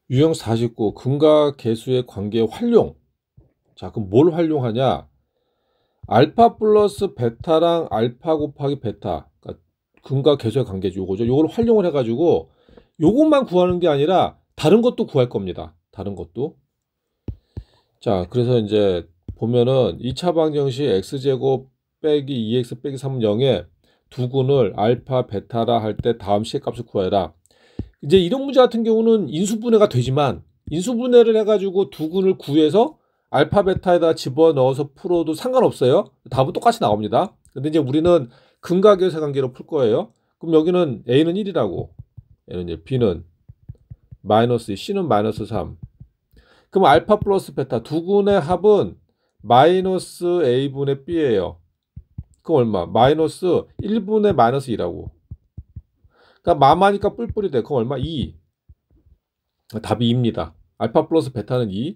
유형 49 근과 계수의 관계 활용. 자, 그럼 뭘 활용하냐? 알파 플러스 베타랑 알파 곱하기 베타. 그러니까 근과 계수의 관계죠. 요거죠. 요걸 활용을 해가지고 요것만 구하는 게 아니라 다른 것도 구할 겁니다. 다른 것도. 자, 그래서 이제 보면은 2차 방정식 x제곱 빼기 2x 빼기 3은 0에 두 근을 알파 베타라 할 때 다음 식의 값을 구해라. 이제 이런 문제 같은 경우는 인수분해가 되지만 인수분해를 해가지고 두 근을 구해서 알파 베타에다 집어넣어서 풀어도 상관없어요. 답은 똑같이 나옵니다. 근데 이제 우리는 근과 계수의 관계로 풀 거예요. 그럼 여기는 a는 1이라고, 얘는 이제 b는 마이너스 2, c는 마이너스 3. 그럼 알파 플러스 베타 두 근의 합은 마이너스 a분의 b예요. 그럼 얼마? 마이너스 1분의 마이너스 2라고. 그러니까 마마니까 뿔뿔이 돼. 그럼 얼마? 2. 답이 2입니다. 알파 플러스 베타는 2.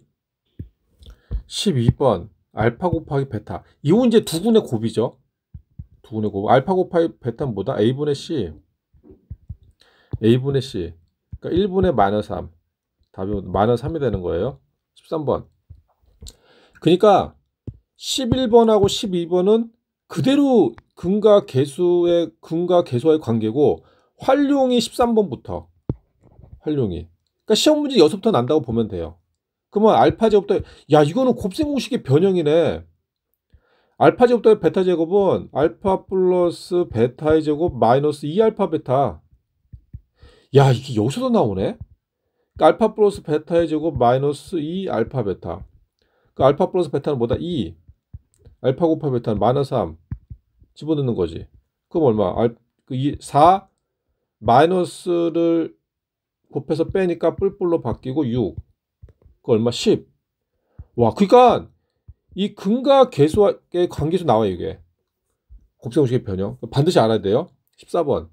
12번 알파 곱하기 베타. 이건 이제 두 군의 곱이죠. 두 군의 곱. 알파 곱하기 베타는 뭐다? a분의 c. a분의 c. 그러니까 1분의 마이너스 3. 답이 마이너스 3이 되는 거예요. 13번. 그러니까 11번하고 12번은 그대로 근과 계수와의 관계고 활용이 13번부터 활용이. 그러니까 시험 문제 여기서부터 난다고 보면 돼요. 그러면 알파 제곱도 야 이거는 곱셈 공식의 변형이네. 알파 제곱 더하기 베타 제곱은 알파 플러스 베타의 제곱 마이너스 2알파 베타. 야 이게 여기서도 나오네. 그러니까 알파 플러스 베타의 제곱 마이너스 2알파 베타. 그 알파 플러스 베타는 뭐다? 2. 알파 곱하기 베타는 마이너스 3. 집어넣는 거지. 그럼 얼마? 4 마이너스를 곱해서 빼니까 뿔뿔로 바뀌고 6. 그 얼마? 10. 와, 그러니까 이 근과 계수의 관계에서 나와요, 이게. 곱셈공식의 변형. 반드시 알아야 돼요. 14번.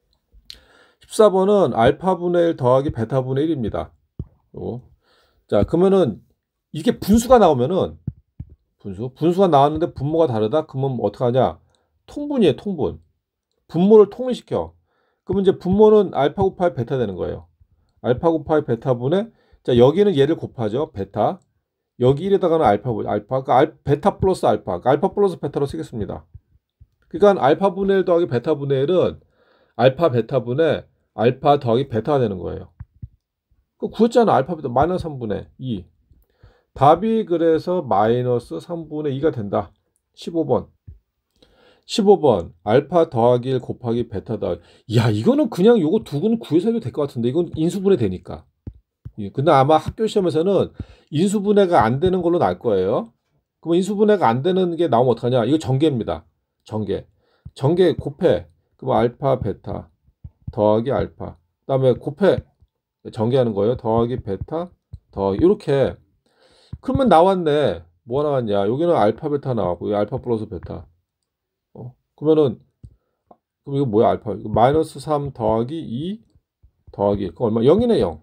14번은 알파분의 1 더하기 베타분의 1입니다. 자, 그러면은 이게 분수가 나오면은 분수가 나왔는데 분모가 다르다? 그러면 어떡하냐? 통분이에요, 통분. 분모를 통일시켜. 그러면 이제 분모는 알파 곱하기 베타 되는 거예요. 알파 곱하기 베타분의, 자, 여기는 얘를 곱하죠. 베타. 여기 1에다가는 알파. 그러니까 베타 플러스 알파. 그러니까 알파 플러스 베타로 쓰겠습니다. 그러니까 알파분의 1 더하기 베타분의 1은 알파 베타분의 알파 더하기 베타가 되는 거예요. 그 구했잖아. 알파 베타 마이너스 3분의 2. 답이 그래서 마이너스 3분의 2가 된다. 15번. 15번 알파 더하기 1 곱하기 베타 더하기. 야 이거는 그냥 요거 두 개는 구해서 해도 될 것 같은데 이건 인수분해 되니까. 근데 아마 학교 시험에서는 인수분해가 안 되는 걸로 날 거예요. 그럼 인수분해가 안 되는 게 나오면 어떡하냐? 이거 전개입니다. 전개 곱해. 그럼 알파 베타 더하기 알파. 그다음에 곱해. 전개하는 거예요. 더하기 베타 더하기 이렇게. 그러면 나왔네. 뭐가 나왔냐? 여기는 알파 베타 나왔고, 여기 알파 플러스 베타. 그러면은 그럼 이거 뭐야? 알파. 이거 마이너스 3 더하기 2 더하기 그 얼마? 0이네 0.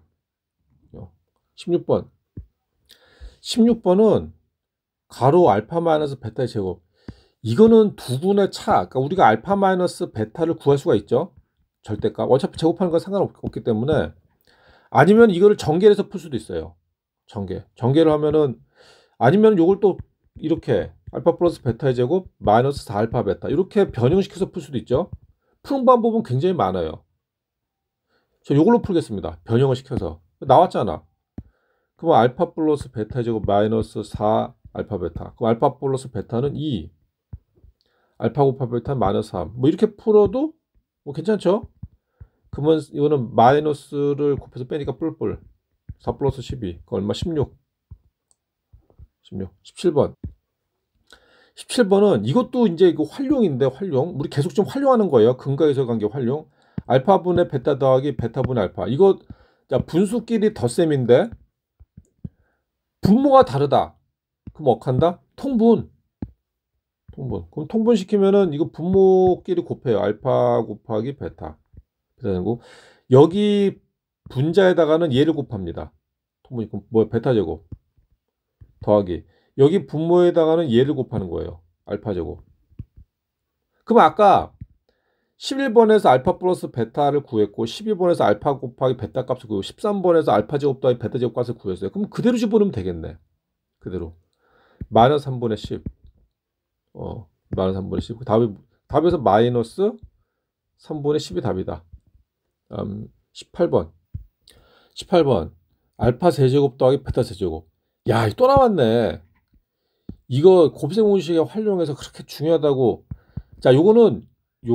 16번. 16번은 가로 알파 마이너스 베타의 제곱. 이거는 두 분의 차. 그러니까 우리가 알파 마이너스 베타를 구할 수가 있죠. 절대값. 어차피 제곱하는 건 상관없기 때문에. 아니면 이거를 전개해서 풀 수도 있어요. 전개를 하면은 아니면 요걸 또 이렇게 알파 플러스 베타의 제곱 마이너스 4알파 베타 이렇게 변형시켜서 풀 수도 있죠. 푸는 방법은 굉장히 많아요. 저 요걸로 풀겠습니다. 변형을 시켜서. 나왔잖아. 그럼 알파 플러스 베타의 제곱 마이너스 4알파 베타. 그럼 알파 플러스 베타는 2. 알파 곱하기 베타는 마이너스 3. 뭐 이렇게 풀어도 뭐 괜찮죠? 그러면 이거는 마이너스를 곱해서 빼니까 뿔뿔. 4 플러스 12. 그 얼마? 16. 17번. 17번은 이것도 이제 이거 활용인데 활용. 우리 계속 좀 활용하는 거예요. 근과에서 관계 활용. 알파분의 베타 더하기 베타분의 알파. 이거 자 분수끼리 덧셈인데 분모가 다르다. 그럼 어떡한다? 통분. 그럼 통분시키면은 이거 분모끼리 곱해요. 알파 곱하기 베타. 되고 여기 분자에다가는 얘를 곱합니다. 통분이 뭐 베타 제곱 더하기 여기 분모에다가는 얘를 곱하는 거예요. 알파 제곱. 그럼 아까 11번에서 알파 플러스 베타를 구했고 12번에서 알파 곱하기 베타 값을 구했고 13번에서 알파 제곱 더하기 베타 제곱 값을 구했어요. 그럼 그대로 집어넣으면 되겠네. 그대로. 마이너스 3분의 10. 마이너스 3분의 10. 답에서 마이너스 3분의 10이 답이다. 18번. 18번. 알파 세제곱 더하기 베타 세제곱. 야, 또 나왔네. 이거 곱셈 공식에 활용해서 그렇게 중요하다고. 자, 요거는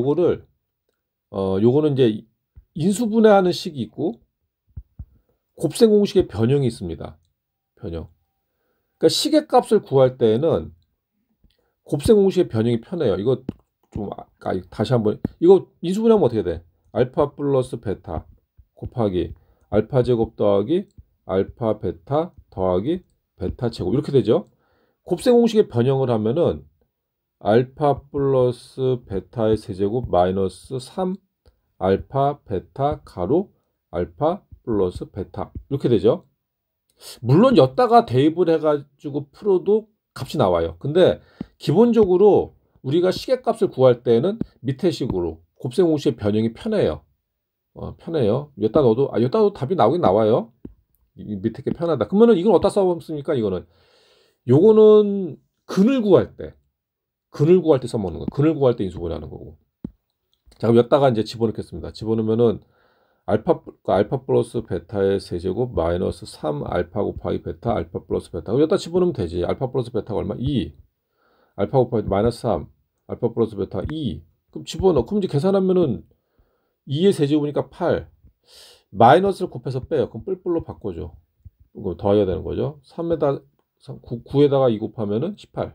이제 인수분해하는 식이 있고 곱셈 공식의 변형이 있습니다. 변형. 그러니까 시계값을 구할 때에는 곱셈 공식의 변형이 편해요. 이거 좀 다시 한번 이거 인수분해하면 어떻게 돼? 알파 플러스 베타 곱하기 알파 제곱 더하기 알파 베타 더하기 베타 제곱 이렇게 되죠. 곱셈 공식의 변형을 하면은 알파 플러스 베타의 세제곱 마이너스 3 알파 베타 가로 알파 플러스 베타 이렇게 되죠. 물론 였다가 대입을 해가지고 풀어도 값이 나와요. 근데 기본적으로 우리가 시계값을 구할 때는 밑에 식으로 곱셈 공식의 변형이 편해요. 편해요. 였다 넣어도 답이 나오긴 나와요. 밑에 게 편하다. 그러면은 이건 어디다 써먹습니까? 요거는 근을 구할 때 써먹는 거예요. 근을 구할 때 인수분해하는 거고. 자, 그럼 여기다가 이제 집어넣겠습니다. 집어넣으면은 알파 플러스 베타의 세제곱 마이너스 3 알파 곱하기 베타 알파 플러스 베타. 여기다 집어넣으면 되지. 알파 플러스 베타가 얼마? 2. 알파 곱하기 마이너스 3 알파 플러스 베타 2. 그럼 집어넣어. 그럼 이제 계산하면은 2의 세제곱이니까 8. 마이너스를 곱해서 빼요. 그럼 뿔뿔로 바꿔줘. 이거 더해야 되는 거죠. 9에다가 2 곱하면은 18.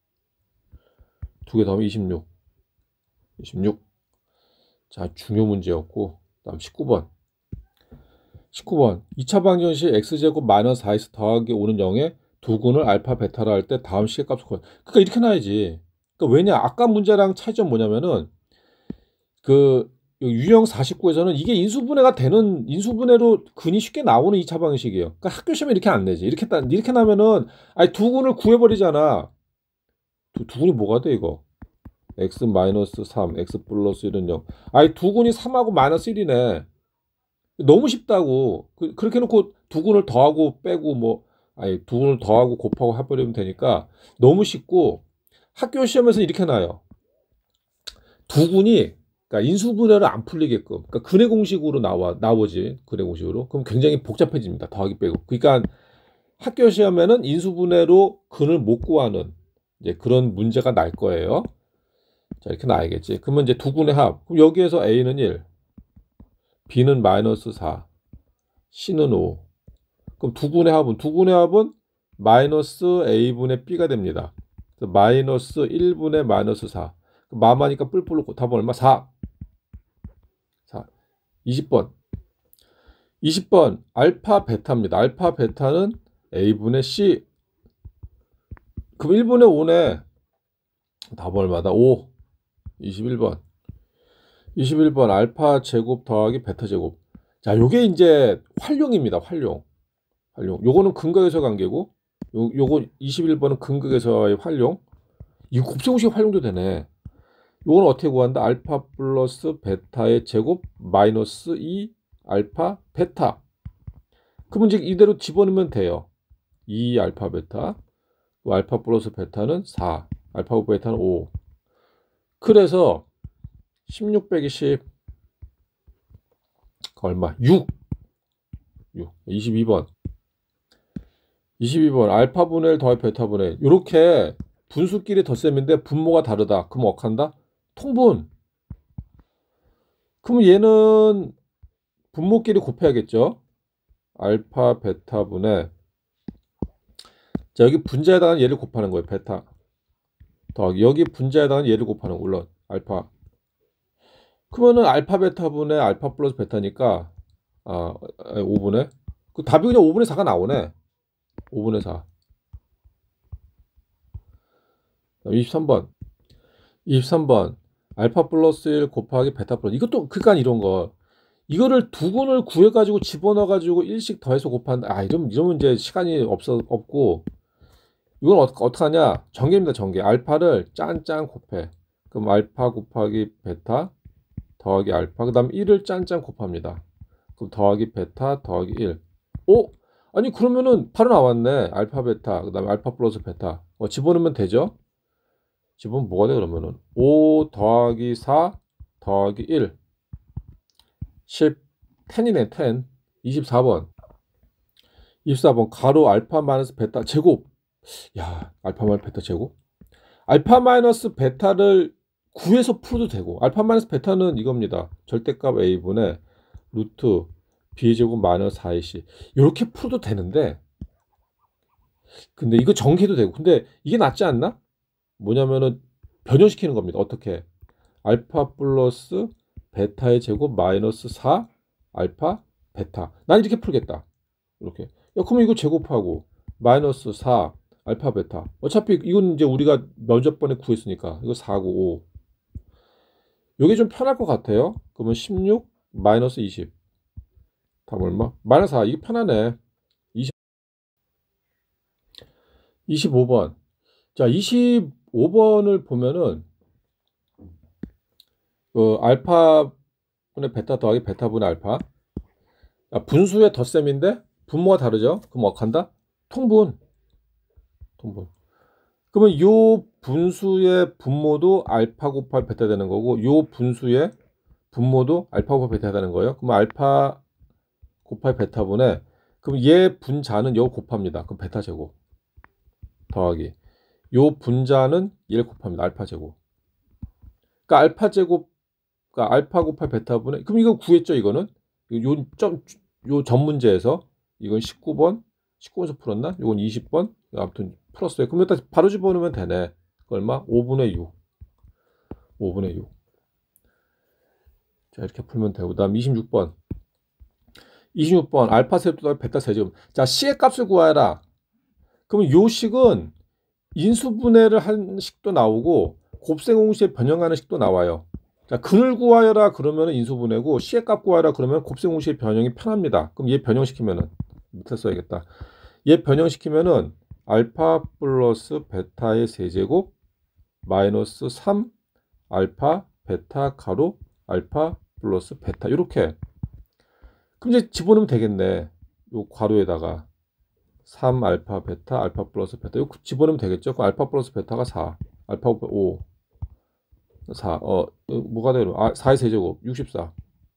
두 개 더하면 26. 자, 중요 문제였고, 다음 19번. 2차 방정식 x제곱 마이너스 4x 더하기 5는 0에 두 근을 알파 베타라 할 때 다음 시계값을 구해. 그러니까 이렇게 놔야지. 그러니까 왜냐? 아까 문제랑 차이점 뭐냐면은 그 유형 49에서는 이게 인수분해로 근이 쉽게 나오는 2차 방정식이에요. 그러니까 학교 시험에 이렇게 안 내지. 이렇게 나면은 아니 두 근을 구해버리잖아. 두 근이 뭐가 돼 이거? x 마이너스 3, x 플러스 1은 0. 아니 두 근이 3하고 마이너스 1이네. 너무 쉽다고. 그렇게 해놓고 두 근을 더하고 빼고 두 근을 더하고 곱하고 해버리면 되니까 너무 쉽고 학교 시험에서는 이렇게 나요. 두 근이 그러니까 인수분해를 안 풀리게끔. 그러니까 근해 공식으로 나오지. 근해 공식으로. 그럼 굉장히 복잡해집니다. 더하기 빼고. 그러니까 학교 시험에는 인수분해로 근을 못 구하는 이제 그런 문제가 날 거예요. 자, 이렇게 나야겠지. 그러면 이제 두 근의 합. 그럼 여기에서 A는 1, B는 마이너스 4, C는 5. 그럼 두 근의 합은 마이너스 A분의 B가 됩니다. 그래서 마이너스 1분의 마이너스 4. 마마니까 뿔뿔로 답은 얼마? 4. 20번 알파 베타입니다. 알파 베타는 A분의 C. 그럼 1분의 5네. 답은 얼마다? 5. 21번 알파 제곱 더하기 베타 제곱. 자, 요게 이제 활용입니다. 활용. 요거는 근각에서 관계고 요거 21번은 근각에서의 활용. 이 곱셈공식 활용도 되네. 요거는 어떻게 구한다? 알파 플러스 베타의 제곱 마이너스 2 알파 베타. 그러면 이제 이대로 집어넣으면 돼요. 2 알파 베타. 알파 플러스 베타는 4. 알파 베타는 5. 그래서 16 빼기 10 얼마? 6. 22번 알파분의 1 더하기 베타분의 1. 이렇게 분수끼리 덧셈인데 분모가 다르다. 그럼 어떡한다? 통분. 그럼 얘는 분모끼리 곱해야겠죠. 알파 베타분의 자, 여기 분자에 해당하는 얘를 곱하는 거예요. 베타 더하기 여기 분자에 해당하는 얘를 곱하는 거. 물론 알파. 그러면은 알파 베타분의 알파 플러스 베타니까 5분의 그 답이 그냥 5분의 4가 나오네. 5분의 4. 23번 알파 플러스 1 곱하기 베타 플러스 이것도 그러니까 이런 거 이거를 두 근을 구해가지고 집어넣어가지고 1씩 더해서 곱한다. 이러면 이제 시간이 없고 이건 어떡하냐? 전개입니다. 전개. 알파를 짠짠 곱해. 그럼 알파 곱하기 베타 더하기 알파 그 다음 1을 짠짠 곱합니다. 그럼 더하기 베타 더하기 1. 오? 아니 그러면은 바로 나왔네. 알파 베타 그 다음에 알파 플러스 베타. 집어넣으면 되죠? 집어넣으면 뭐가 돼 그러면은 5 더하기 4 더하기 1 10 10이네 10 24번 24번 가로 알파 마이너스 베타 제곱. 야 알파 마이너스 베타 제곱. 알파 마이너스 베타를 구해서 풀어도 되고 알파 마이너스 베타는 이겁니다. 절대값 a분의 루트 b제곱 마이너스 4ac 이렇게 풀어도 되는데 근데 이거 정리해도 되고 근데 이게 낫지 않나? 뭐냐면은 변형시키는 겁니다. 어떻게? 알파 플러스 베타의 제곱 마이너스 4 알파 베타. 난 이렇게 풀겠다. 이렇게. 야, 그러면 이거 제곱하고 마이너스 4 알파 베타. 어차피 이건 이제 우리가 면접번에 구했으니까 이거 4고 5. 이게 좀 편할 것 같아요. 그러면 16 마이너스 20. 답 얼마? 마이너스 4. 이게 편하네. 25번. 자, 25번을 보면은 알파분의 베타 더하기 베타분의 알파. 분수의 덧셈인데 분모가 다르죠? 그럼 어간다? 통분. 그러면 요 분수의 분모도 알파 곱할 베타 되는 거고 요 분수의 분모도 알파 곱할 베타 되는 거예요. 그럼 알파 곱할 베타분의 그럼 얘 분자는 요 곱합니다. 그럼 베타 제곱 더하기 요 분자는 얘를 곱합니다. 알파 제곱. 그러니까 알파 제곱 그러니까 알파 곱할 베타분의 그럼 이거 구했죠 이거는 요 전 문제에서 이건 19번에서 풀었나? 이건 20번 아무튼 풀었어요. 그럼 일단 바로 집어넣으면 되네. 얼마? 5분의 6. 자 이렇게 풀면 되고 그 다음 26번 알파 세제곱 더하기 베타 세제곱. 자 C의 값을 구하라. 그러면 요 식은 인수분해를 한 식도 나오고 곱셈공식에 변형하는 식도 나와요. 자, 근을 구하여라 그러면 인수분해고 C의 값 구하라 그러면 곱셈공식의 변형이 편합니다. 그럼 얘 변형시키면은 밑에 써야겠다. 얘 변형시키면은 알파 플러스 베타의 세제곱 마이너스 3 알파 베타 가로 알파 플러스 베타 이렇게. 그럼 이제 집어넣으면 되겠네. 요 괄호에다가 3 알파 베타 알파 플러스 베타 이거 집어넣으면 되겠죠? 그럼 알파 플러스 베타가 4 알파 5 4 뭐가 되려? 4의 세제곱 64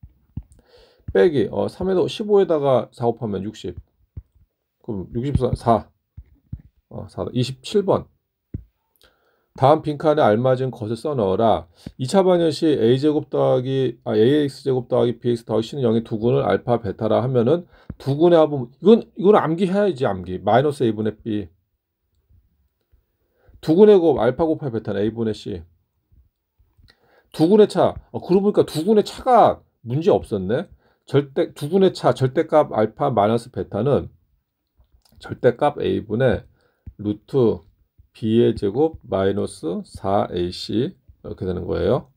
빼기 3에다 15에다가 4 곱하면 60 그럼 64 4 4 27번 다음 빈칸에 알맞은 것을 써넣어라. 2차 방정식 a제곱 더하기 ax제곱 더하기 bx 더하기 c는 0의 두근을 알파 베타라 하면은 두근의 합은 이건 암기해야지 암기 마이너스 a분의 b 두근의 곱 알파 곱할 베타는 a분의 c 두근의 차 그러고 보니까 두근의 차가 문제 없었네. 두근의 차 절대값 알파 마이너스 베타는 절대값 a분의 루트 b의 제곱 마이너스 4ac 이렇게 되는 거예요.